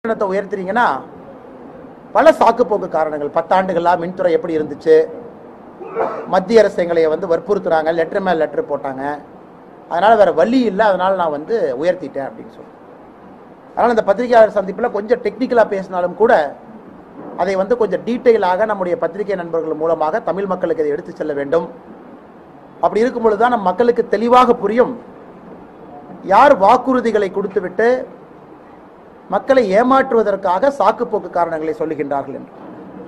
கட்டணத்தை உயர்த்துறீங்கன்னா பல சாக்குப்போக்கு காரணங்கள். 10 ஆண்டுகளாக மின்துறை எப்படி இருந்துச்சு, மத்திய அரசு எங்களை வற்புறுத்துறாங்க, லெட்டர் மேல் லெட்டர் போட்டாங்க, அதனால் வேறு வழி இல்லை, அதனால் நான் உயர்த்திட்டேன் அப்படின்னு சொல்லி. அதனால் இந்த பத்திரிகையாளர் சந்திப்பில் கொஞ்சம் டெக்னிக்கலாக பேசினாலும் கூட அதை கொஞ்சம் டீட்டெயிலாக நம்முடைய பத்திரிகை நண்பர்கள் மூலமாக தமிழ் மக்களுக்கு இதை எடுத்து செல்ல வேண்டும். அப்படி இருக்கும் பொழுது தான் நம் மக்களுக்கு தெளிவாக புரியும் யார் வாக்குறுதிகளை கொடுத்துவிட்டு மக்களை ஏமாற்றுவதற்காக சாக்குப்போக்கு காரணங்களை சொல்லுகின்றார்கள் என்று.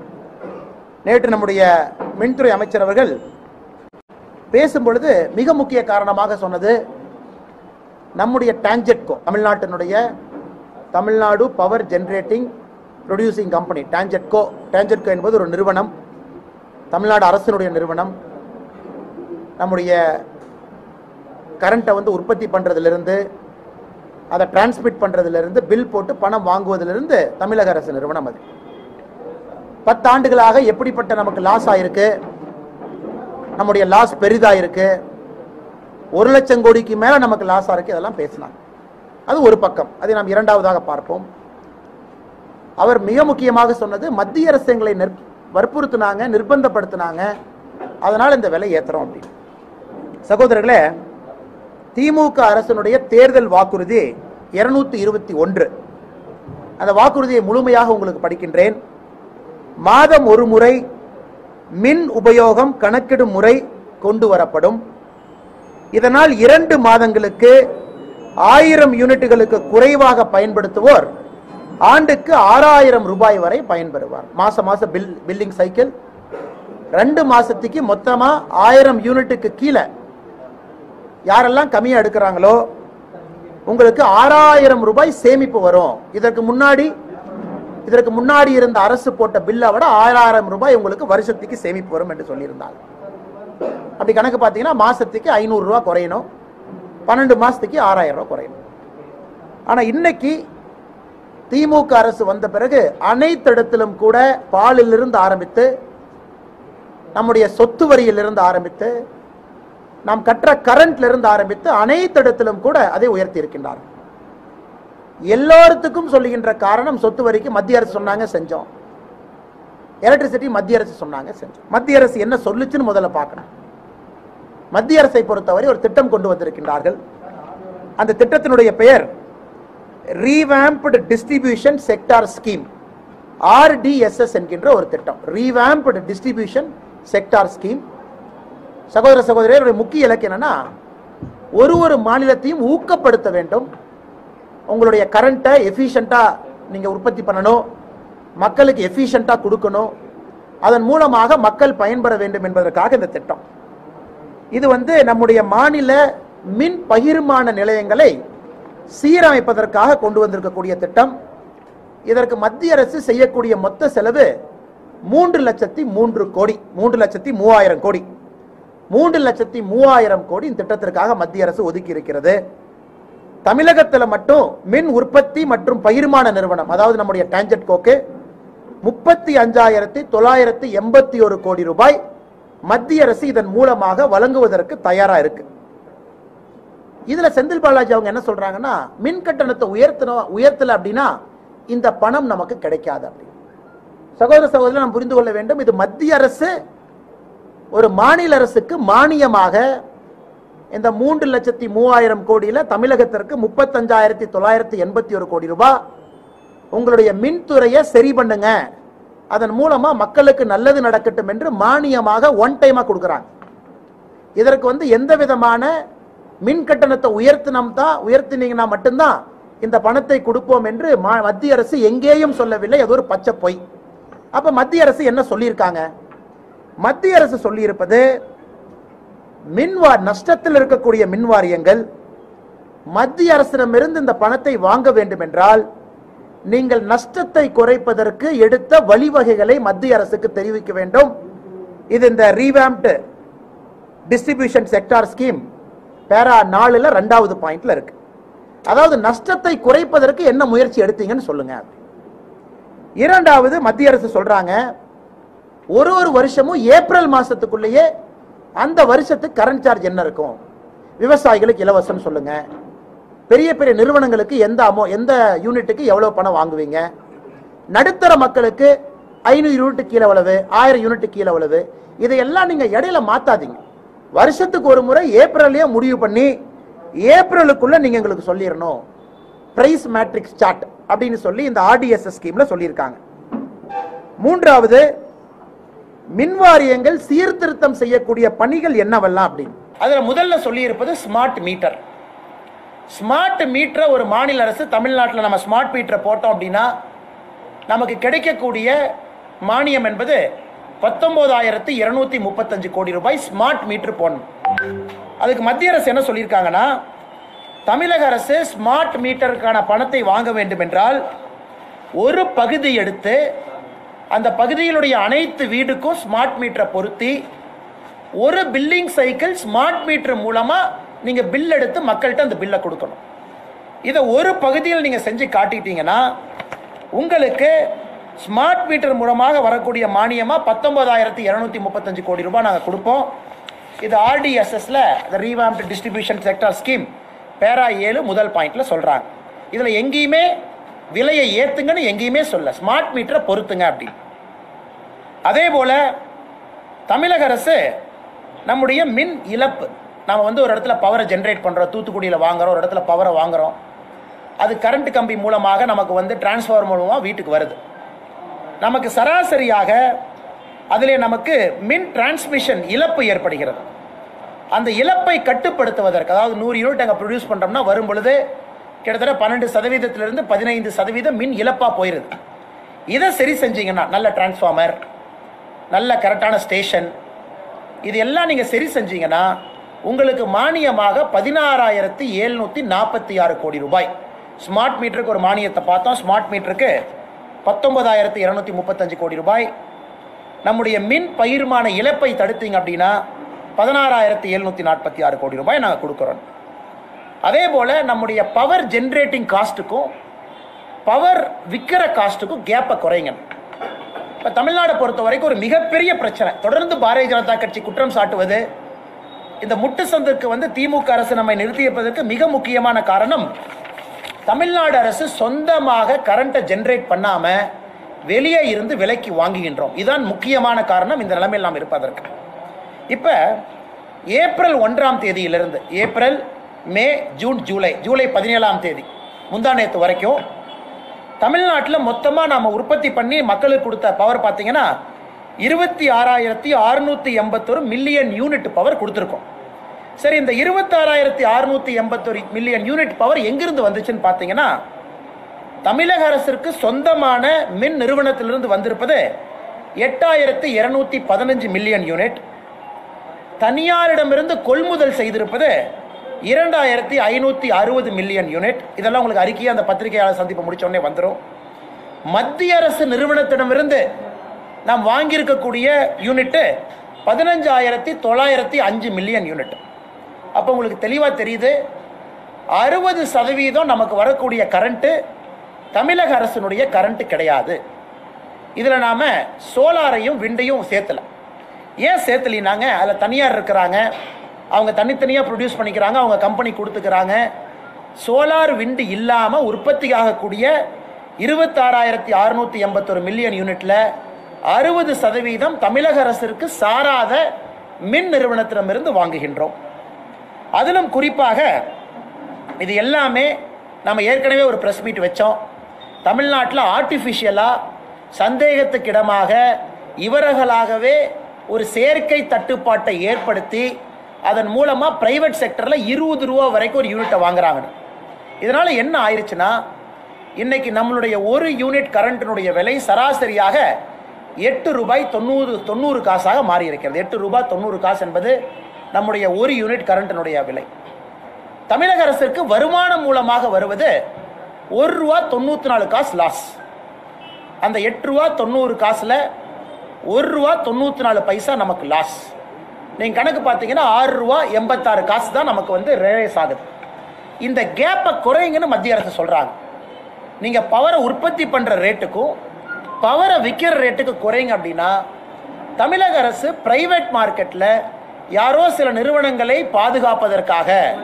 நேற்று நம்முடைய மின்துறை அமைச்சர் அவர்கள் பேசும்பொழுது மிக முக்கிய காரணமாக சொன்னது நம்முடைய TANGEDCO, Tamil Nadu power generating producing company TANGEDCO என்பது ஒரு நிறுவனம், தமிழ்நாடு அரசினுடைய நிறுவனம். நம்முடைய கரண்ட்டை உற்பத்தி பண்ணுறதுலேருந்து அதை டிரான்ஸ்மிட் பண்ணுறதுலேருந்து பில் போட்டு பணம் வாங்குவதிலிருந்து தமிழக அரசு நிறுவனம். அது 10 ஆண்டுகளாக எப்படிப்பட்ட நமக்கு லாஸ் ஆயிருக்கு, நம்முடைய லாஸ் பெரிதாயிருக்கு, 1 லட்சம் கோடிக்கு மேலே நமக்கு லாஸ் ஆயிருக்கு, இதெல்லாம் பேசினாங்க. அது ஒரு பக்கம், அதை நாம் இரண்டாவதாக பார்ப்போம். அவர் மிக முக்கியமாக சொன்னது மத்திய அரசு எங்களை வற்புறுத்தினாங்க, நிர்பந்தப்படுத்தினாங்க, அதனால் இந்த விலை ஏற்றுறோம் அப்படின்னு. சகோதரர்களே, திமுக அரசினுடைய தேர்தல் வாக்குறுதி 221. அந்த வாக்குறுதியை முழுமையாக உங்களுக்கு படிக்கின்றேன். மாதம் ஒரு முறை மின் உபயோகம் கணக்கிடும் முறை கொண்டு வரப்படும். இதனால் 2 மாதங்களுக்கு 1000 யூனிட்டுகளுக்கு குறைவாக பயன்படுத்துவோர் ஆண்டுக்கு 6000 ரூபாய் வரை பயன்பெறுவார். மாசம் பில்லிங் சைக்கிள் 2 மாசத்துக்கு மொத்தமா 1000 யூனிட்டுக்கு கீழே யாரெல்லாம் கம்மியா எடுக்கிறாங்களோ உங்களுக்கு 6000 ரூபாய் சேமிப்பு வரும். இதற்கு முன்னாடி இருந்த அரசு போட்ட பில்லை விட 6000 ரூபாய் உங்களுக்கு வருஷத்துக்கு சேமிப்பு வரும் என்று சொல்லியிருந்தாங்க. அப்படி கணக்கு பார்த்தீங்கன்னா மாசத்துக்கு 500 ரூபாய் குறையணும், 12 மாசத்துக்கு 6000 ரூபாய் குறையணும். ஆனா இன்னைக்கு திமுக அரசு வந்த பிறகு அனைத்து இடத்திலும் கூட பாலிலிருந்து ஆரம்பித்து நம்முடைய சொத்து வரியிலிருந்து ஆரம்பித்து நாம் கற்ற கரண்ட்ல இருந்து ஆரம்பித்து அனைத்து இடத்திலும் கூட அதை உயர்த்தி இருக்கின்றார். எல்லோருக்கும் சொல்லுகின்ற காரணம் சொத்து வரிக்கு மத்திய அரசு சொன்னாங்க செஞ்சோம், எலக்ட்ரிசிட்டி மத்திய அரசு சொன்னாங்க செஞ்சோம். மத்திய அரசு என்ன சொல்லுச்சுன்னு முதல்ல பார்க்கணும். மத்திய அரசை பொறுத்தவரை ஒரு திட்டம் கொண்டு வந்திருக்கின்றார்கள். அந்த திட்டத்தினுடைய பெயர் revamped distribution sector scheme, RDSS என்கின்ற ஒரு திட்டம். Revamped distribution sector scheme. சகோதர சகோதரிகளுடைய முக்கிய இலக்கு என்னன்னா, ஒரு மாநிலத்தையும் ஊக்கப்படுத்த வேண்டும். உங்களுடைய கரண்ட்டை எஃபிஷியண்டா நீங்க உற்பத்தி பண்ணணும், மக்களுக்கு எஃபிஷியண்டா கொடுக்கணும், அதன் மூலமாக மக்கள் பயன்பெற வேண்டும் என்பதற்காக இந்த திட்டம். இது நம்முடைய மாநில மின் பகிர்மான நிலையங்களை சீரமைப்பதற்காக கொண்டு வந்திருக்கக்கூடிய திட்டம். இதற்கு மத்திய அரசு செய்யக்கூடிய மொத்த செலவு 3,03,00,000 கோடி, 3,03,000 கோடி. 3,03,000 கோடி இந்த திட்டத்திற்காக மத்திய அரசு ஒதுக்கி இருக்கிறது. தமிழகத்தில் மட்டும் மின் உற்பத்தி மற்றும் பகிர்மான நிறுவனம், அதாவது நம்முடைய டான்ஜெட்கோக்கு 35,981 கோடி ரூபாய் மத்திய அரசு இதன் மூலமாக வழங்குவதற்கு தயாரா இருக்கு. இதுல செந்தில் பாலாஜி அவங்க என்ன சொல்றாங்கன்னா, மின் கட்டணத்தை உயர்த்தல அப்படின்னா இந்த பணம் நமக்கு கிடைக்காது அப்படின்னு. சகோதர சகோதரி நாம் புரிந்து கொள்ள வேண்டும், இது மத்திய அரசு ஒரு மாநில அரசுக்கு மானியமாக இந்த 3,03,000 கோடியில தமிழகத்திற்கு 35,981 கோடி ரூபாய் உங்களுடைய மின்துறையை சரி பண்ணுங்க, அதன் மூலமா மக்களுக்கு நல்லது நடக்கட்டும் என்று மானியமாக ஒன் டைமா கொடுக்கிறாங்க. இதற்கு எந்த விதமான மின் கட்டணத்தை உயர்த்தினீங்கன்னா மட்டும்தான் இந்த பணத்தை கொடுப்போம் என்று மத்திய அரசு எங்கேயும் சொல்லவில்லை. அது ஒரு பச்சை பொய். அப்ப மத்திய அரசு என்ன சொல்லியிருக்காங்க? மத்திய அரசு சொல்லியிருப்பது, நஷ்டத்தில் இருக்கக்கூடிய மின் வாரியங்கள் மத்திய அரசிடமிருந்து இந்த பணத்தை வாங்க வேண்டும் என்றால் நீங்கள் நஷ்டத்தை குறைப்பதற்கு எடுத்த வழிவகைகளை மத்திய அரசுக்கு தெரிவிக்க வேண்டும். இது இந்த ரீவாம்ப்டு டிஸ்ட்ரிபியூஷன் செக்டார் ஸ்கீம் பேரா 4ல 2வது பாயிண்ட்ல இருக்கு. அதாவது நஷ்டத்தை குறைப்பதற்கு என்ன முயற்சி எடுத்தீங்கன்னு சொல்லுங்க. இரண்டாவது, மத்திய அரசு சொல்றாங்க ஒரு வருஷமும் ஏப்ரல் மாசத்துக்குள்ளேயே அந்த வருஷத்துக்கு கரண்ட் சார்ஜ் என்ன இருக்கும், விவசாயிகளுக்கு இலவசம் சொல்லுங்க, பெரிய பெரிய நிறுவனங்களுக்கு எந்த யூனிட்டுக்கு எவ்வளவு பணம் வாங்குவீங்க, நடுத்தர மக்களுக்கு 500 யூனிட் கீழே எவ்வளவு, 1000 யூனிட் கீழே எவ்வளவு, இதையெல்லாம் நீங்க இடையில மாத்தாதீங்க. வருஷத்துக்கு ஒரு முறை ஏப்ரல்லையே முடிவு பண்ணி ஏப்ரலுக்குள்ள நீங்க எங்களுக்கு சொல்லிடணும். பிரைஸ் மேட்ரிக்ஸ் சார்ட் அப்படின்னு சொல்லி இந்த ஆர்டிஎஸ்எஸ் ஸ்கீம்ல சொல்லியிருக்காங்க. மூன்றாவது, மின்வாரியங்கள் சீர்திருத்தம் செய்யக்கூடிய பணிகள் என்னவெல்லாம் அப்படின்னு அதுல முதல்ல சொல்லி இருப்பது ஸ்மார்ட் மீட்டர். ஸ்மார்ட் மீட்டரை ஒரு மாநில அரசு, தமிழ்நாட்டில் நம்ம ஸ்மார்ட் மீட்டரை போட்டோம் அப்படின்னா நமக்கு கிடைக்கக்கூடிய மானியம் என்பது 19,235 கோடி ரூபாய் ஸ்மார்ட் மீட்டர் போடணும். அதுக்கு மத்திய அரசு என்ன சொல்லியிருக்காங்கன்னா, தமிழக அரசு ஸ்மார்ட் மீட்டருக்கான பணத்தை வாங்க வேண்டும் என்றால் ஒரு பகுதி எடுத்து அந்த பகுதியிலுடைய அனைத்து வீடுக்கும் ஸ்மார்ட் மீட்டரை பொருத்தி ஒரு பில்லிங் சைக்கிள் ஸ்மார்ட் மீட்டர் மூலமா நீங்க பில் எடுத்து மக்கள்கிட்ட அந்த பில்லை கொடுக்கணும். இதை ஒரு பகுதியில் நீங்க செஞ்சு காட்டிட்டீங்கன்னா உங்களுக்கு ஸ்மார்ட் மீட்டர் மூலமாக வரக்கூடிய மானியமா 19,235 கோடி ரூபாய் நாங்கள் கொடுப்போம். இது ஆர்டிஎஸ்எஸ்ல ரீவாம்ப்டு டிஸ்ட்ரிபியூஷன் செக்டார் ஸ்கீம் பேரா 7 முதல் பாயிண்ட்ல சொல்றாங்க. இதுல எங்கேயுமே விலையை ஏத்துங்கன்னு எங்கேயுமே சொல்ல, ஸ்மார்ட் மீட்டரை பொறுத்துங்க அப்படி. அதே போல தமிழக அரசு நம்முடைய மின் இழப்பு, நம்ம ஒரு இடத்துல பவரை ஜென்ரேட் பண்றோம், தூத்துக்குடியில் வாங்குறோம், ஒரு இடத்துல பவரை வாங்குறோம், அது கரண்ட் கம்பி மூலமாக நமக்கு டிரான்ஸ்ஃபார்மர் மூலமாக வீட்டுக்கு வருது. நமக்கு சராசரியாக அதிலே நமக்கு மின் டிரான்ஸ்மிஷன் இழப்பு ஏற்படுகிறது. அந்த இழப்பை கட்டுப்படுத்துவதற்கு, அதாவது 100 யூனிட் அங்கே ப்ரொடியூஸ் பண்ணுறோம்னா வரும் பொழுது கிட்டத்தட்ட 12% 15% மின் இழப்பாக போயிடுது. இதை சரி செஞ்சீங்கன்னா, நல்ல டிரான்ஸ்ஃபார்மர், நல்ல கரெக்டான ஸ்டேஷன், இது எல்லாம் நீங்கள் சரி செஞ்சீங்கன்னா உங்களுக்கு மானியமாக 16,746 கோடி ரூபாய். ஸ்மார்ட் மீட்டருக்கு ஒரு மானியத்தை பார்த்தோம். ஸ்மார்ட் மீட்டருக்கு 19,235 கோடி ரூபாய். நம்முடைய மின் பகிர்மான இழப்பை தடுத்தீங்க அப்படின்னா 16,746 கோடி ரூபாய் நாங்கள் கொடுக்குறோம். அதே போல் நம்முடைய பவர் ஜென்ரேட்டிங் காஸ்ட்டுக்கும் பவர் விற்கிற காஸ்ட்டுக்கும் கேப்பை குறைங்க. இப்போ தமிழ்நாடை பொறுத்த வரைக்கும் ஒரு மிகப்பெரிய பிரச்சனை, தொடர்ந்து பாரதிய ஜனதா கட்சி குற்றம் சாட்டுவது, இந்த முட்டு சந்திற்கு திமுக அரசு நம்மை நிறுத்தியதற்கு மிக முக்கியமான காரணம், தமிழ்நாடு அரசு சொந்தமாக கரண்ட்டை ஜென்ரேட் பண்ணாம வெளியே இருந்து விலைக்கு வாங்குகின்றோம். இதுதான் முக்கியமான காரணம் இந்த நிலைமையில் நாம் இருப்பதற்கு. இப்போ ஏப்ரல் 1ஆம் தேதியிலிருந்து ஏப்ரல், மே, ஜூன், ஜூலை 17ஆம் தேதி முந்தா நேற்று வரைக்கும் தமிழ்நாட்டில் மொத்தமாக நாம் உற்பத்தி பண்ணி மக்களுக்கு கொடுத்த பவர் பார்த்தீங்கன்னா 26,681 மில்லியன் யூனிட் பவர் கொடுத்துருக்கோம். சரி, இந்த 26,681 மில்லியன் யூனிட் பவர் எங்கிருந்து வந்துச்சுன்னு பார்த்தீங்கன்னா, தமிழக அரசிற்கு சொந்தமான மின் நிறுவனத்திலிருந்து வந்திருப்பது 8,215 மில்லியன் யூனிட், தனியாரிடமிருந்து கொள்முதல் செய்திருப்பது 2,560 மில்லியன் யூனிட். இதெல்லாம் உங்களுக்கு அறிக்கையை அந்த பத்திரிகையாளர் சந்திப்பு முடிச்சோடனே வந்துடும். மத்திய அரசு நிறுவனத்திடமிருந்து நாம் வாங்கியிருக்கக்கூடிய யூனிட்டு 15,905 மில்லியன் யூனிட். அப்போ உங்களுக்கு தெளிவாக தெரியுது, 60% நமக்கு வரக்கூடிய கரண்ட்டு தமிழக அரசினுடைய கரண்ட்டு கிடையாது. இதில் நாம் சோலாரையும் விண்டையும் சேர்த்தலை. ஏன் சேர்த்தலினாங்க, அதில் தனியார் இருக்கிறாங்க, அவங்க தனித்தனியாக ப்ரொடியூஸ் பண்ணிக்கிறாங்க, அவங்க கம்பெனி கொடுத்துக்கிறாங்க. சோலார் விண்டு இல்லாமல் உற்பத்தி ஆகக்கூடிய 26,681 மில்லியன் யூனிட்டில் 60% தமிழக அரசிற்கு சாராத மின் நிறுவனத்திடமிருந்து வாங்குகின்றோம். அதிலும் குறிப்பாக இது எல்லாமே நம்ம ஏற்கனவே ஒரு ப்ரெஸ் மீட் வச்சோம். தமிழ்நாட்டில் ஆர்டிஃபிஷியலாக சந்தேகத்துக்கிடமாக இவர்களாகவே ஒரு செயற்கை தட்டுப்பாட்டை ஏற்படுத்தி அதன் மூலமாக பிரைவேட் செக்டரில் 20 ரூபா வரைக்கும் ஒரு யூனிட்டை வாங்குறாங்க. இதனால் என்ன ஆயிடுச்சுன்னா, இன்னைக்கு நம்மளுடைய ஒரு யூனிட் கரண்ட்டினுடைய விலை சராசரியாக 8 ரூபாய் 90 காசாக மாறி இருக்கிறது. 8 ரூபாய் 90 காசு என்பது நம்முடைய ஒரு யூனிட் கரண்ட்டினுடைய விலை. தமிழக அரசிற்கு வருமானம் மூலமாக வருவது 1 ரூபா 94 காசு லாஸ். அந்த 8 ரூபா 90 காசில் 1 ரூபா 94 பைசா நமக்கு லாஸ். நீங்கள் கணக்கு பார்த்தீங்கன்னா 6 ரூபா 86 காசு தான் நமக்கு ரிலைஸ் ஆகுது. இந்த கேப்பை குறைங்கன்னு மத்திய அரசு சொல்கிறாங்க. நீங்கள் பவரை உற்பத்தி பண்ணுற ரேட்டுக்கும் பவரை விற்கிற ரேட்டுக்கு குறைங்க அப்படின்னா, தமிழக அரசு பிரைவேட் மார்க்கெட்டில் யாரோ சில நிறுவனங்களை பாதுகாப்பதற்காக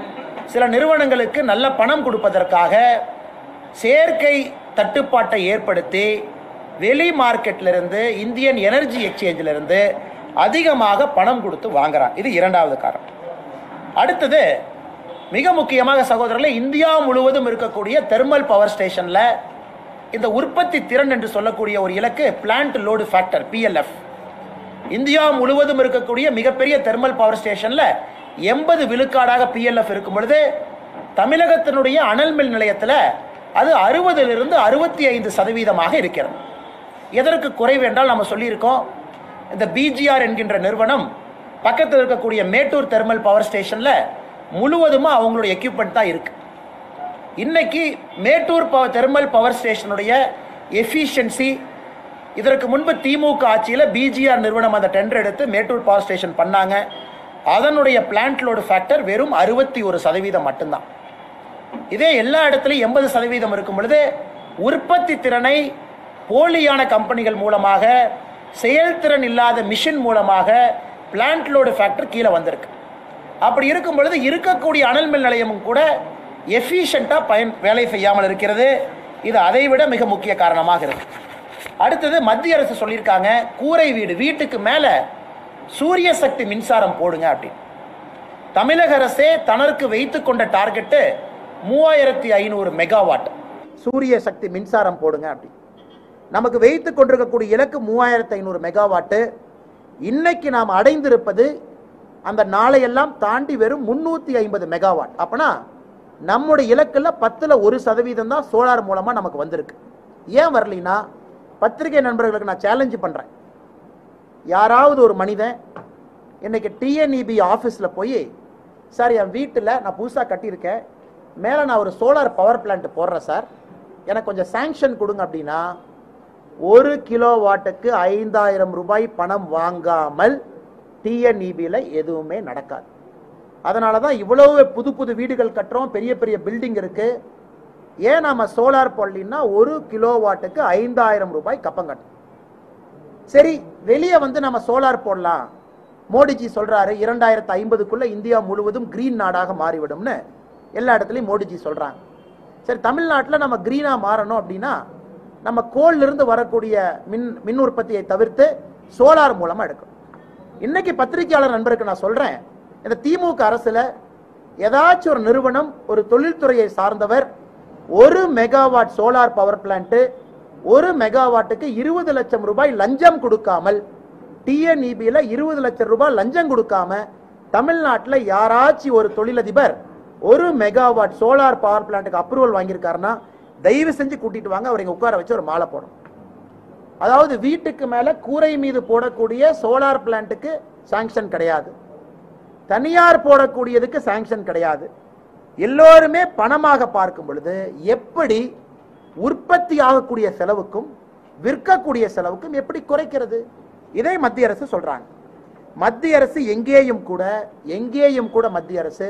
சில நிறுவனங்களுக்கு நல்ல பணம் கொடுப்பதற்காக சேர்க்கை தட்டுப்பாட்டை ஏற்படுத்தி வெளி மார்க்கெட்டிலிருந்து இந்தியன் எனர்ஜி எக்ஸ்சேஞ்சிலிருந்து அதிகமாக பணம் கொடுத்து வாங்குறாங்க. இது இரண்டாவது காரணம். அடுத்தது மிக முக்கியமாக சகோதரர்களே, இந்தியா முழுவதும் இருக்கக்கூடிய தெர்மல் பவர் ஸ்டேஷனில் இந்த உற்பத்தி திறன் என்று சொல்லக்கூடிய ஒரு இலக்கு பிளான்ட் லோடு ஃபேக்டர் PLF. இந்தியா முழுவதும் இருக்கக்கூடிய மிகப்பெரிய தெர்மல் பவர் ஸ்டேஷனில் 80 விழுக்காடாக PLF இருக்கும் பொழுது தமிழகத்தினுடைய அனல் மின் நிலையத்தில் அது 60லிருந்து 65% இருக்கிறது. எதற்கு குறைவு என்றால் நம்ம சொல்லியிருக்கோம், இந்த BGR என்கின்ற நிறுவனம் பக்கத்தில் இருக்கக்கூடிய மேட்டூர் தெர்மல் பவர் ஸ்டேஷனில் முழுவதுமாக அவங்களுடைய எக்யூப்மெண்ட் தான் இருக்குது. இன்னைக்கு மேட்டூர் தெர்மல் பவர் ஸ்டேஷனுடைய எஃபிஷியன்சி, இதற்கு முன்பு திமுக ஆட்சியில் BGR நிறுவனம் அந்த டெண்டர் எடுத்து மேட்டூர் பவர் ஸ்டேஷன் பண்ணாங்க. அதனுடைய பிளான்ட் லோடு ஃபேக்டர் வெறும் 61% மட்டும்தான். இதே எல்லா இடத்துலையும் 80% இருக்கும் பொழுது உற்பத்தி திறனை போலியான கம்பெனிகள் மூலமாக, செயல்திறன் இல்லாத மிஷின் மூலமாக பிளான்ட் லோடு ஃபேக்டர் கீழே வந்திருக்கு. அப்படி இருக்கும் பொழுது இருக்கக்கூடிய அனல் மின் நிலையமும் கூட எஃபிஷியண்டாக வேலை செய்யாமல் இருக்கிறது. இது அதைவிட மிக முக்கிய காரணமாக இருக்கு. அடுத்தது மத்திய அரசு சொல்லியிருக்காங்க, கூரை வீட்டுக்கு மேலே சூரிய சக்தி மின்சாரம் போடுங்க அப்படின்னு. தமிழக அரசே தனக்கு வைத்து கொண்ட டார்கெட்டு 3500 மெகாவாட் சூரிய சக்தி மின்சாரம் போடுங்க அப்படி. நமக்கு வைத்து கொண்டிருக்கக்கூடிய இலக்கு 3500 மெகாவாட்டு. இன்னைக்கு நாம் அடைந்திருப்பது அந்த நாளையெல்லாம் தாண்டி வெறும் 350 மெகாவாட். அப்பனா நம்முடைய இலக்கில் 10ல் 1% தான் சோலார் மூலமாக நமக்கு வந்திருக்கு. ஏன் வரலினா, பத்திரிகை நண்பர்களுக்கு நான் சேலஞ்சு பண்ணுறேன். யாராவது ஒரு மனிதன் இன்னைக்கு TNEB ஆஃபீஸில் போய், சார் என் வீட்டில் நான் புதுசாக கட்டியிருக்கேன், மேலே நான் ஒரு சோலார் பவர் பிளான்ட் போடுறேன் சார், எனக்கு கொஞ்சம் சாங்ஷன் கொடுங்க அப்படின்னா 1 கிலோவாட்டுக்கு 5000 ரூபாய் பணம் வாங்காமல் TNEBயில் எதுவுமே நடக்காது. அதனால தான் இவ்வளவு புது புது வீடுகள் கட்டுறோம், பெரிய பெரிய பில்டிங் இருக்கு. ஏன் நம்ம சோலார் போடலின்னா 1 கிலோவாட்டுக்கு 5000 ரூபாய் கப்பம் கட்டணும். சரி, வெளியே வந்து நம்ம சோலார் போடலாம். மோடிஜி சொல்றாரு 2050க்குள்ள இந்தியா முழுவதும் கிரீன் நாடாக மாறிவிடும்னு எல்லா இடத்துலையும் மோடிஜி சொல்றாங்க. சரி, தமிழ்நாட்டில் நம்ம கிரீனா மாறணும் அப்படின்னா நம்ம கோல்ல இருந்து வரக்கூடிய மின் உற்பத்தியை தவிர்த்து சோலார் மூலமா எடுக்கணும். இன்னைக்கு பத்திரிகையாளர் நண்பருக்கு நான் சொல்றேன், இந்த திமுக அரசுல ஏதாச்சும் ஒரு நிறுவனம், ஒரு தொழில்துறையை சார்ந்தவர் 1 மெகாவாட் சோலார் பவர் பிளான்ட் 1 மெகாவாட்டுக்கு 20 லட்சம் ரூபாய் லஞ்சம் கொடுக்காமல், TNEBயில் 20 லட்சம் ரூபாய் லஞ்சம் கொடுக்காம தமிழ்நாட்டில் யாராச்சும் ஒரு தொழிலதிபர் 1 மெகாவாட் சோலார் பவர் பிளான்ட்டுக்கு அப்ரூவல் வாங்கியிருக்காருன்னா தயவு செஞ்சு கூட்டிட்டு வாங்க, அவர் இங்க உட்கார வச்சு ஒரு மாலை போடும். அதாவது வீட்டுக்கு மேல கூரை மீது போடக்கூடிய சோலார் பிளான்ட்டுக்கு சாங்ஷன் கிடையாது, தனியார் போடக்கூடியதுக்கு சாங்ஷன் கிடையாது. எல்லோருமே பணமாக பார்க்கும் பொழுது எப்படி உற்பத்தி ஆகக்கூடிய செலவுக்கும் விற்கக்கூடிய செலவுக்கும் எப்படி குறைக்கிறது? இதை மத்திய அரசு சொல்றாங்க. மத்திய அரசு எங்கேயும் கூட மத்திய அரசு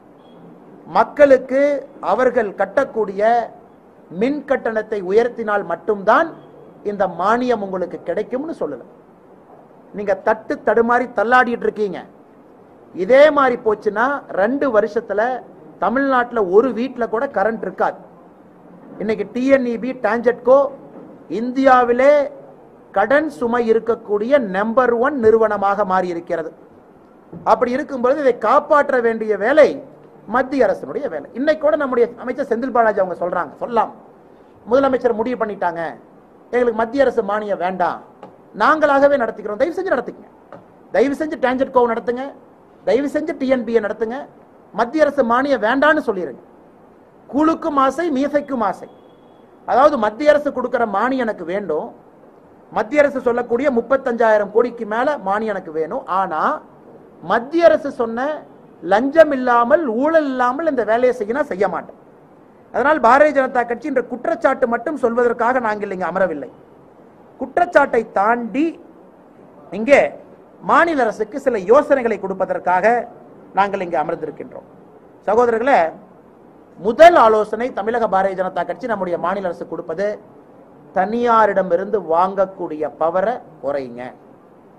மக்களுக்கு அவர்கள் கட்டக்கூடிய மின் கட்டணத்தை உயர்த்தினால் மட்டும்தான் இந்த மானியம் உங்களுக்கு கிடைக்கும்னு சொல்லல. நீங்க தடுமாறி தள்ளாடிட்டு இருக்கீங்க. இதே மாதிரி போச்சுன்னா 2 வருஷத்துல தமிழ்நாட்டில் ஒரு வீட்டில் கூட கரண்ட் இருக்காது. இன்னைக்கு TNEB டான்ஜெட்கோ இந்தியாவிலே கடன் சுமை இருக்கக்கூடிய நம்பர் 1 நிறுவனமாக மாறி இருக்கிறது. அப்படி இருக்கும்போது இதை காப்பாற்ற வேண்டிய வேலை மத்திய அரசினுடைய வேலை. இன்னைக்கு கூட நம்முடைய அமைச்சர் செந்தில் பாலாஜி அவங்க சொல்லலாம், முதலமைச்சர் முடிவு பண்ணிட்டாங்க, எங்களுக்கு மத்திய அரசு மானியம் வேண்டாம், நாங்களாகவே நடத்திக்கிறோம். தயவு செஞ்சு நடத்துங்க, தயவு செஞ்சு டான்ஜெட்கோ நடத்துங்க, தயவு செஞ்சு TNBA நடத்துங்க, மத்திய அரசு மானியம் வேண்டான்னு சொல்லிடுங்க. கூழுக்கும் ஆசை மீசைக்கும் ஆசை. அதாவது மத்திய அரசு கொடுக்கிற மானியம் எனக்கு வேண்டும், மத்திய அரசு சொல்லக்கூடிய 35,000 கோடிக்கு மேல மானியம் எனக்கு வேணும். ஆனா மத்திய அரசு சொன்ன லஞ்சம் இல்லாமல் ஊழல் இல்லாமல் இந்த வேலையை செய்ய மாட்டேன். அதனால் பாரதிய ஜனதா கட்சி என்ற குற்றச்சாட்டு மட்டும் சொல்வதற்காக நாங்கள் இங்கே அமரவில்லை. குற்றச்சாட்டை தாண்டி இங்கே மாநில அரசுக்கு சில யோசனைகளை கொடுப்பதற்காக நாங்கள் இங்கே அமர்ந்திருக்கின்றோம். சகோதரர்களே, முதல் ஆலோசனை தமிழக பாரதிய ஜனதா கட்சி நம்முடைய மாநில அரசு கொடுப்பது, தனியாரிடமிருந்து வாங்கக்கூடிய பவரை குறைங்க.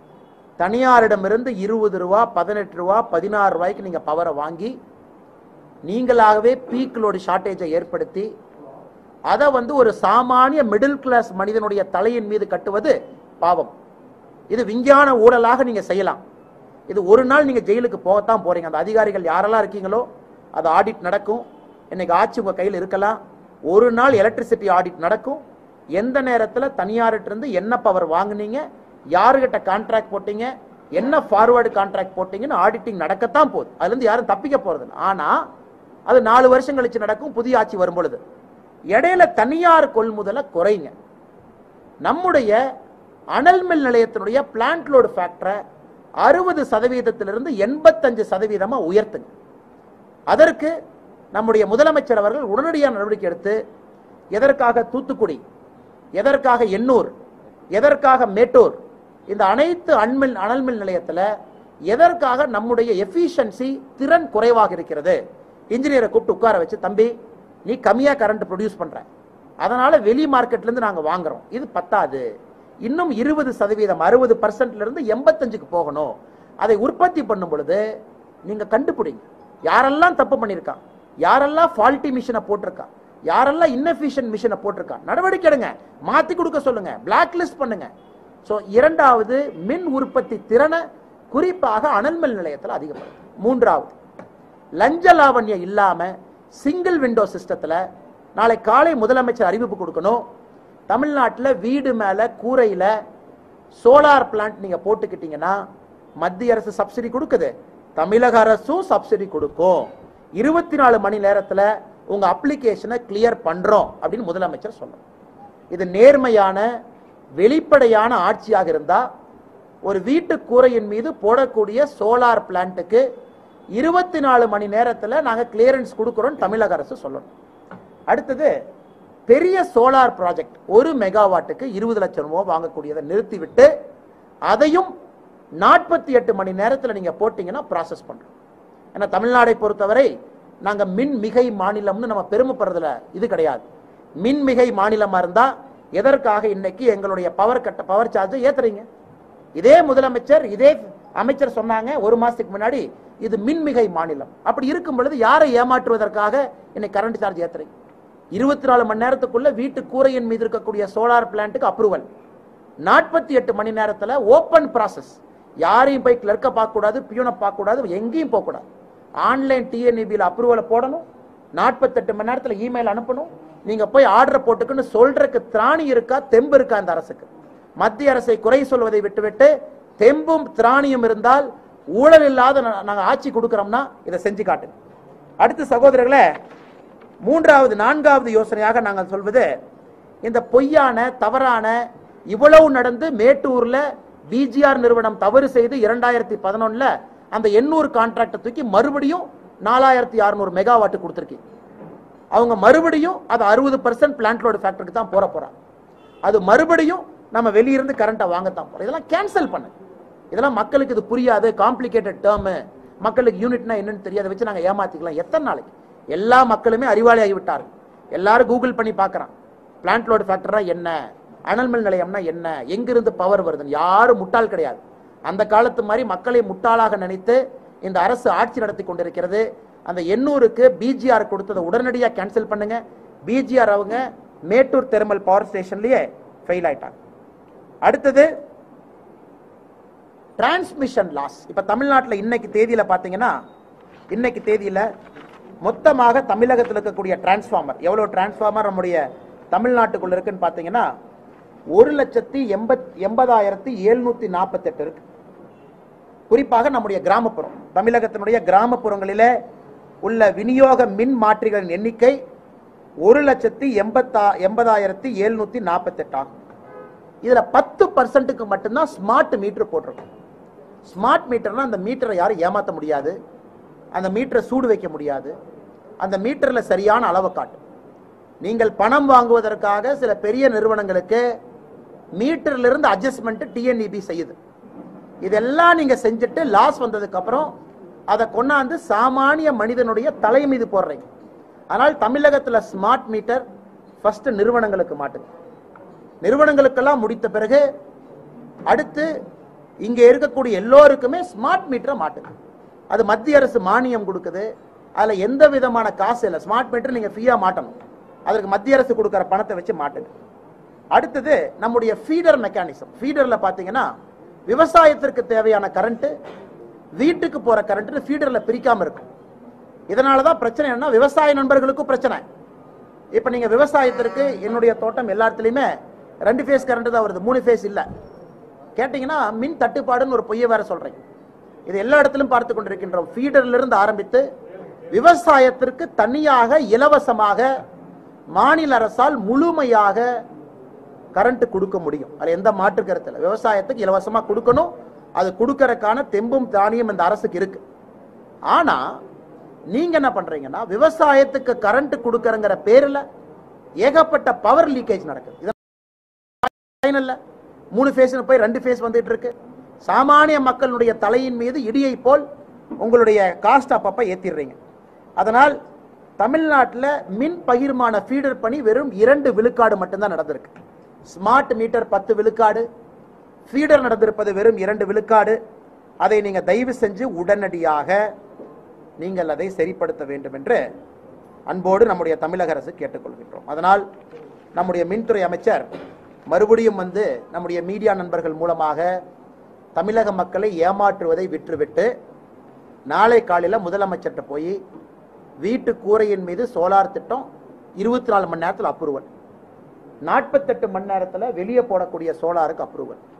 தனியாரிடமிருந்து 20 ரூபா 18 ரூபா 16 ரூபாய்க்கு நீங்க பவரை வாங்கி நீங்களாகவே பீக் லோடு ஷார்டேஜை ஏற்படுத்தி அதை ஒரு சாமானிய மிடில் கிளாஸ் மனிதனுடைய தலையின் மீது கட்டுவது பாவம். இது விஞ்ஞான ஊழலாக நீங்க செய்யலாம். இது ஒரு நாள் நீங்க ஜெயிலுக்கு போகத்தான் போறீங்க. அந்த அதிகாரிகள் யாரெல்லாம் இருக்கீங்களோ அது ஆடிட் நடக்கும். இன்னைக்கு ஆட்சி உங்க கையில் இருக்கலாம். ஒரு நாள் எலக்ட்ரிசிட்டி ஆடிட் நடக்கும். எந்த நேரத்தில் தனியார்கிட்ட இருந்து என்ன பவர் வாங்குனீங்க, யாருகிட்ட கான்ட்ராக்ட் போட்டீங்க, என்ன ஃபார்வர்டு கான்ட்ராக்ட் போட்டீங்கன்னு ஆடிட்டிங் நடக்கத்தான் போகுது. அதுல இருந்து யாரும் தப்பிக்க போறது இல்லை. ஆனா அது 4 வருஷம் கழிச்சு நடக்கும் புதிய ஆட்சி வரும் பொழுது. இடையில தனியார் கொள்முதலை குறைங்க. நம்முடைய அனல் மின் நிலையத்தினுடைய பிளான்ட் லோடு ஃபேக்டரை 60% 85% உயர்த்துங்க. அதற்கு நம்முடைய முதலமைச்சர் அவர்கள் உடனடியாக நடவடிக்கை எடுத்து, எதற்காக தூத்துக்குடி, எதற்காக எண்ணூர், எதற்காக மேட்டூர், இந்த அனைத்து அனல் மின் நிலையத்தில் எதற்காக நம்முடைய எஃபிஷியன்சி திறன் குறைவாக இருக்கிறது, இன்ஜினியரை கூப்பிட்டு உட்கார வச்சு, தம்பி நீ கம்மியா கரண்ட் ப்ரொடியூஸ் பண்ற, அதனால வெளி மார்க்கெட்ல இருந்து நாங்க வாங்குறோம், இது பத்தாது, இன்னும் 20% 60% 85க்கு போகணும். அதை உற்பத்தி பண்ணும் பொழுது நீங்க கண்டுபிடிங்க யாரெல்லாம் தப்பு பண்ணிருக்கான், யாரெல்லாம் ஃபால்ட்டி மிஷினை போட்டிருக்கான், யாரெல்லாம் இன்னெஃபிஷியன்ட் மிஷினை போட்டிருக்கான், நடவடிக்கை எடுங்க, மாத்தி கொடுக்க சொல்லுங்க, பிளாக் லிஸ்ட் பண்ணுங்க. ஸோ இரண்டாவது மின் உற்பத்தி திறனை குறிப்பாக அனல் மின் நிலையத்தில் அதிகப்படுத்தும். மூன்றாவது லஞ்ச லாவண்யம் இல்லாம சிங்கிள் விண்டோ சிஸ்டத்துல நாளை காலை முதலமைச்சர் அறிவிப்பு கொடுக்கணும். தமிழ்நாட்டில் வீடு மேல கூரையில சோலார் பிளான்ட் நீங்க போட்டுக்கிட்டீங்கன்னா மத்திய அரசு சப்சிடி கொடுக்குது, தமிழக அரசும் சப்சிடி கொடுக்கும். 24 மணி நேரத்தில் உங்க அப்ளிகேஷனை கிளியர் பண்றோம் அப்படின்னு முதலமைச்சர் சொல்லணும். இது நேர்மையான வெளிப்படையான ஆட்சியாக இருந்தா ஒரு வீட்டு கூரையின் மீது போடக்கூடிய சோலார் பிளான்ட்டுக்கு 24 மணி நேரத்தில் நாங்க கிளியரன்ஸ் கொடுக்கிறோம் தமிழக அரசு சொல்லணும். அடுத்தது பெரிய சோலார் ப்ராஜெக்ட் 1 மெகாவாட்டுக்கு 20 லட்சம் ரூபாய் வாங்கக்கூடியதை நிறுத்திவிட்டு அதையும் 48 மணி நேரத்தில் நீங்க போட்டீங்கன்னா ப்ராசஸ் பண்றோம். ஏன்னா தமிழ்நாடை பொறுத்தவரை நாங்க மின் மிகை மாநிலம்னு நம்ம பெருமைப்படுறதுல இது கிடையாது. மின் மிகை மாநிலமா இருந்தா எதற்காக இன்னைக்கு எங்களுடைய பவர் சார்ஜ் ஏத்துறீங்க? இதே முதலமைச்சர் இதே அமைச்சர் சொன்னாங்க ஒரு மாசத்துக்கு முன்னாடி இது மின்மிகை மாநிலம். அப்படி இருக்கும் பொழுது யாரை ஏமாற்றுவதற்காக இன்னைக்கு கரண்ட் சார்ஜ் ஏத்துறீங்க? 24 மணி நேரத்துக்குள்ள வீட்டு கூரையின் மீது இருக்கக்கூடிய சோலார் பிளான்ட்டுக்கு அப்ரூவல், 48 மணி நேரத்தில் ஓப்பன் ப்ராசஸ், யாரையும் போய் கிளர்க்க பார்க்க கூடாது, பியூனை பார்க்க கூடாது, எங்கேயும் போக கூடாது. ஆன்லைன் டிஎன்இபியில் அப்ரூவலை போடணும், 48 மணி நேரத்தில் இமெயில் அனுப்பணும். நீங்க போய் ஆர்டர் போட்டுக்குன்னு சொல்றதுக்கு திராணி இருக்கா, தெம்பு இருக்கா இந்த அரசுக்கு? மத்திய அரசை குறை சொல்வதை விட்டுவிட்டு தெம்பும் திராணியும் இருந்தால் ஊழல் இல்லாத நாங்க ஆட்சி கொடுக்கிறோம்னா இதை செஞ்சு காட்டுங்க. அடுத்து சகோதரர்களே, 4வது யோசனையாக நாங்கள் சொல்வது, இந்த பொய்யான தவறான இவ்வளவு நடந்து மேட்டூர்ல பிஜிஆர் நிறுவனம் தவறு செய்து 2011 அந்த 800 கான்ட்ராக்ட் தூக்கி மறுபடியும் 4600 மெகாவாட் கொடுத்திருக்கீங்க. அவங்க மறுபடியும் அது 60% பிளான்ட் லோடு ஃபேக்டருக்கு தான் போறாங்க. அது மறுபடியும் நம்ம வெளியிருந்து கரண்டை வாங்கத்தான் போறோம். இதெல்லாம் கேன்சல் பண்ணு. இதெல்லாம் மக்களுக்கு இது புரியாது, காம்ப்ளிகேட்டட் டேர்ம், மக்களுக்கு யூனிட்னா என்னன்னு தெரியாத வச்சு நாங்க ஏமாத்திக்கலாம். எத்தனை நாளைக்கு? எல்லா மக்களுமே அறிவாளி ஆகிவிட்டார்கள். எல்லாரும் கூகுள் பண்ணி பார்க்கறான், பிளான்ட் லோடு ஃபேக்டரா என்ன, அனல் மின் நிலையம்னா என்ன, எங்கிருந்து பவர் வருதுன்னு. யாரும் முட்டாள் கிடையாது. அந்த காலத்து மாதிரி மக்களை முட்டாளாக நினைத்து இந்த அரசு ஆட்சி நடத்தி கொண்டிருக்கிறது. அந்த 800க்கு பிஜிஆர் கொடுத்ததை உடனடியாக கேன்சல் பண்ணுங்க. பிஜிஆர் அவங்க மேட்டூர் தெர்மல் பவர் ஸ்டேஷன்லயே ஃபெயில் ஆயிட்டாங்க. அடுத்தது டிரான்ஸ்மிஷன் லாஸ். இப்ப தமிழ்நாட்டில் இன்னைக்கு தேதியில பாத்தீங்கன்னா, இன்னைக்கு தேதியில மொத்தமாக தமிழகத்தில் இருக்கக்கூடிய டிரான்ஸ்பார்மர், எவ்வளவு டிரான்ஸ்பார்மர் நம்முடைய தமிழ்நாட்டுக்குள்ள இருக்குன்னு பாத்தீங்கன்னா 1,80,748 இருக்கு. குறிப்பாக நம்முடைய கிராமப்புறம், தமிழகத்தினுடைய கிராமப்புறங்களிலே உள்ள விநியோக மின் மாற்றிகளின் எண்ணிக்கை 1,80,748 ஆகும். இதுல 10%க்கு மட்டும்தான் ஸ்மார்ட் மீட்டர் போட்டிருக்கும். ஸ்மார்ட் மீட்டர்னா அந்த மீட்டரை யாரும் ஏமாற்ற முடியாது, அந்த மீட்டரை சூடு வைக்க முடியாது, அந்த மீட்டர்ல சரியான அளவை காட்டும். நீங்கள் பணம் வாங்குவதற்காக சில பெரிய நிறுவனங்களுக்கு மீட்டர்ல இருந்து அட்ஜஸ்ட்மெண்ட் டிஎன்இபி செய்யுது. இதெல்லாம் நீங்க செஞ்சுட்டு லாஸ் வந்ததுக்கு அப்புறம் அதை கொண்டாந்து சாமானிய மனிதனுடைய தலை மீது போடுறீங்க. ஆனால் தமிழகத்தில் ஸ்மார்ட் மீட்டர் ஃபர்ஸ்ட் நிறுவனங்களுக்கு மாட்டுது. நிறுவனங்களுக்கெல்லாம் முடித்த பிறகு அடுத்து இங்க இருக்கக்கூடிய எல்லோருக்குமே ஸ்மார்ட் மீட்டரை மாட்டுது. அது மத்திய அரசு மானியம் கொடுக்குது, அதில் எந்த விதமான காசு இல்லை. ஸ்மார்ட் மீட்டர் நீங்கள் ஃப்ரீயாக மாட்டணும். அதற்கு மத்திய அரசு கொடுக்குற பணத்தை வச்சு மாட்டுங்க. அடுத்தது நம்முடைய ஃபீடர் மெக்கானிசம். ஃபீடரில் பார்த்தீங்கன்னா விவசாயத்திற்கு தேவையான கரண்ட்டு, வீட்டுக்கு போகிற கரண்ட்டு ஃபீடரில் பிரிக்காமல் இருக்கும். இதனால தான் பிரச்சனை என்னன்னா, விவசாய நண்பர்களுக்கும் பிரச்சனை. இப்போ நீங்கள் விவசாயத்திற்கு, என்னுடைய தோட்டம் எல்லாத்துலேயுமே 2 ஃபேஸ் கரண்ட் தான் வருது, 3 ஃபேஸ் இல்லை. கேட்டிங்கன்னா மின் தட்டுப்பாடுன்னு ஒரு பொய்யை வேற சொல்கிறீங்க. இது எல்லா இடத்திலும் பார்த்து கொண்டிருக்கின்றோம். ஃபீடர்லிருந்து ஆரம்பித்து விவசாயத்திற்கு தனியாக இலவசமாக மாநில அரசால் முழுமையாக கரண்ட் கொடுக்க முடியும். அதில் எந்த மாற்று கருத்து இல்லை. விவசாயத்துக்கு இலவசமாக கொடுக்கணும். அது கொடுக்கறதுக்கான தெம்பும் தானியம் இந்த அரசுக்கு இருக்கு. ஆனால் நீங்க என்ன பண்றீங்கன்னா, விவசாயத்துக்கு கரண்ட் கொடுக்கறங்கிற பேரில் ஏகப்பட்ட பவர் லீக்கேஜ் நடக்குது. 3 ஃபேஸ் போய் 2 ஃபேஸ் வந்துட்டு இருக்கு. சாமானிய மக்களுடைய தலையின் மீது இடியை போல் உங்களுடைய காஸ்ட் அப்பப்ப ஏத்திடுறீங்க. அதனால் தமிழ்நாட்டில் மின் பகிர்மான ஃபீடர் பணி வெறும் 2 விழுக்காடு மட்டும்தான் நடந்திருக்கு. ஸ்மார்ட் மீட்டர் 10 விழுக்காடு, ஃபீடர் நடந்திருப்பது வெறும் 2 விழுக்காடு. அதை நீங்க தயவு செஞ்சு உடனடியாக நீங்கள் அதை சரிப்படுத்த வேண்டும் என்று அன்போடு நம்முடைய தமிழக அரசு கேட்டுக்கொள்கின்றோம். அதனால் நம்முடைய மின்துறை அமைச்சர் மறுபடியும் வந்து நம்முடைய மீடியா நண்பர்கள் மூலமாக தமிழக மக்களை ஏமாற்றுவதை விட்டுவிட்டு நாளை காலையில் முதலமைச்சர்கிட்ட போய் வீட்டு கூரையின் மீது சோலார் திட்டம் 24 மணி நேரத்தில் அப்ரூவல், 48 மணி நேரத்தில் வெளியே போடக்கூடிய சோலாருக்கு அப்ரூவல்,